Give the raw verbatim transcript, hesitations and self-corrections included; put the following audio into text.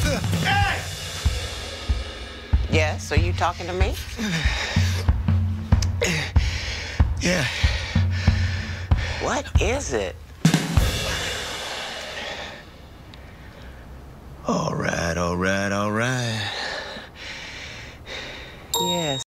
Hey! Yes, are you talking to me? Yeah. What is it? All right, all right, all